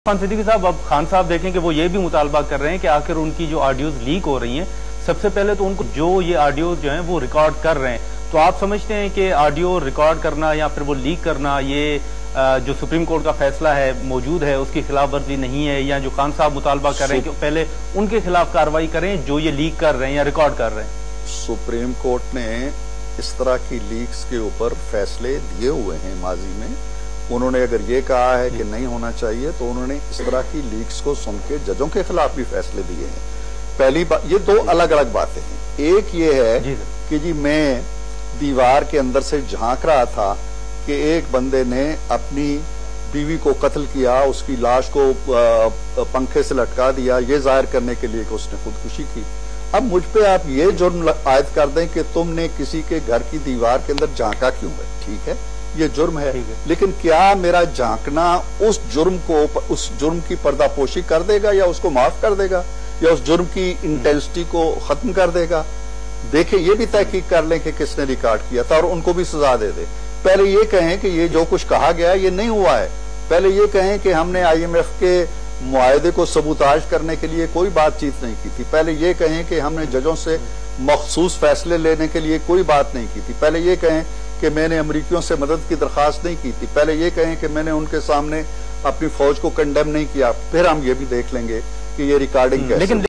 खान सिद्दीकी साहब, अब खान साहब देखें कि वो ये भी मुतालबा कर रहे हैं कि आखिर उनकी जो ऑडियोज लीक हो रही हैं, सबसे पहले तो उनको जो ये ऑडियो जो हैं वो रिकॉर्ड कर रहे हैं, तो आप समझते हैं कि ऑडियो रिकॉर्ड करना या फिर वो लीक करना ये जो सुप्रीम कोर्ट का फैसला है मौजूद है उसकी खिलाफ वर्जी नहीं है, या जो खान साहब मुतालबा कर रहे हैं कि पहले उनके खिलाफ कार्रवाई करें जो ये लीक कर रहे हैं या रिकॉर्ड कर रहे हैं? सुप्रीम कोर्ट ने इस तरह की लीक्स के ऊपर फैसले दिए हुए हैं माजी में। उन्होंने अगर ये कहा है कि नहीं होना चाहिए तो उन्होंने इस तरह की लीक्स को सुन के जजों के खिलाफ भी फैसले दिए हैं। पहली बात, ये दो अलग अलग बातें हैं। एक ये है कि जी मैं दीवार के अंदर से झांक रहा था कि एक बंदे ने अपनी बीवी को कत्ल किया, उसकी लाश को पंखे से लटका दिया, ये जाहिर करने के लिए कि उसने खुदकुशी की। अब मुझ पे आप ये जुर्म आयद कर दें कि तुमने किसी के घर की दीवार के अंदर झांका क्यों है, ठीक है, ये जुर्म है, लेकिन क्या मेरा झांकना उस जुर्म की पर्दापोशी कर देगा या उसको माफ कर देगा या उस जुर्म की इंटेंसिटी को खत्म कर देगा? देखें, ये भी तहकीक कर लें कि किसने रिकॉर्ड किया था और उनको भी सजा दे दे। पहले ये कहें कि ये जो कुछ कहा गया ये नहीं हुआ है। पहले ये कहें कि हमने IMF के मुआहदे को सबूताज करने के लिए कोई बातचीत नहीं की थी। पहले ये कहें कि हमने जजों से मखसूस फैसले लेने के लिए कोई बात नहीं की थी। पहले ये कहें कि मैंने अमरीकियों से मदद की दरखास्त नहीं की थी। पहले ये कहें कि मैंने उनके सामने अपनी फौज को कंडेम नहीं किया। फिर हम ये भी देख लेंगे कि ये रिकॉर्डिंग कैसे